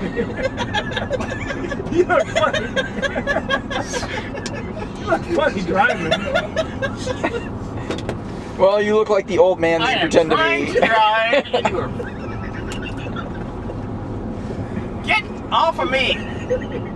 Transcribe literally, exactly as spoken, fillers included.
You look funny. You look funny driving. Well, you look like the old man that I you am pretend to trying be. to drive. and you are... Get off of me!